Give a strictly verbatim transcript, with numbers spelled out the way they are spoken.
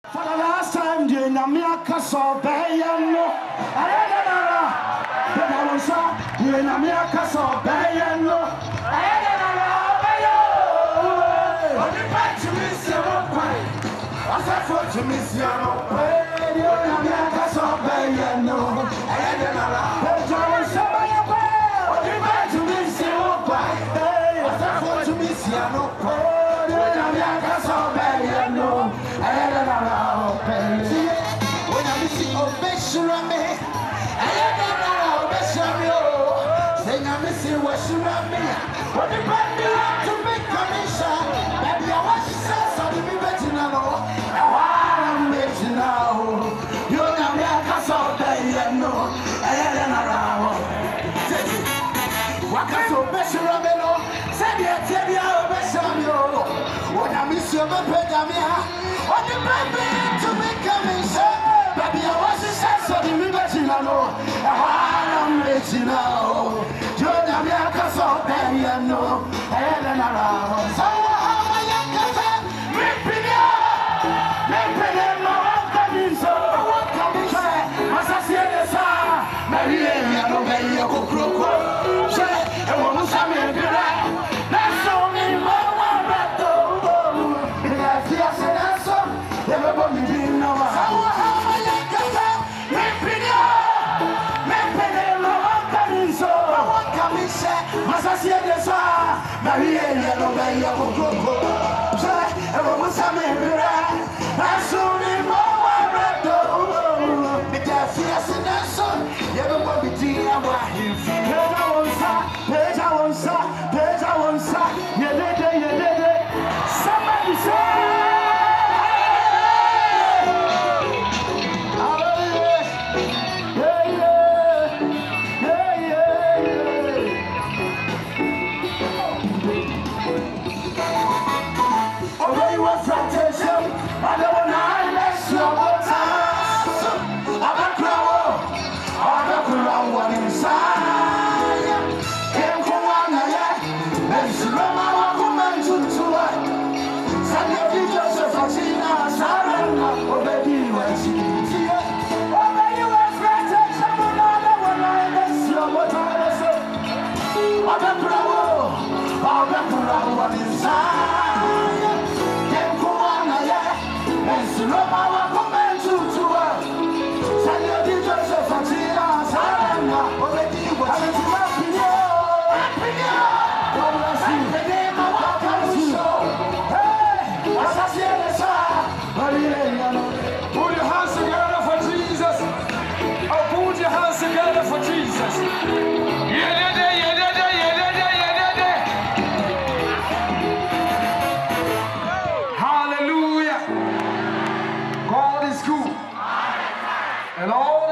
For the last time, dear Namia saw Bayano. I don't know. But I was up, dear Namia saw Bayano. I don't know. Bayo. On the back to miss your point. I said for to miss your point. Dear Namia saw Bayano. I don't know. But I was up. On the back to miss your point. I said for to miss your point. Dear Namia saw Bayano. I don't know. When I miss you, oh, Beshura me, I don't know, Beshura, saying I miss you, what should I be? What the band you have to make commission? Baby, I watch you say, so to be better now. I'm better now. You know me, I can't solve that, you know. I don't know. What can so Beshura me, no? Say, yeah, tell me how Beshura, when I miss you, my pedamia. What the baby to make commission? Baby, I was a sense of the liberty now. I'm rich now. Jordan, I can solve them, you know. And around. So, how am I? Ripping it, ripping it, my one coming so. What coming so? As I see the sun, Mary, I don't get you a crook. Say, I want to come in. That's only my one battle. And I feel so that's so. Everybody didn't know how. Masasia de soa, Maria, no bay of Coco. I was a member. I saw me more red. Because he has an answer. Never want to be dear. Peja onsa, Peja onsa, Peja onsa. You did it, you did it. Somebody say. Put your hands together for Jesus. Oh, put your hands together for Jesus. Hallelujah. God is good. And all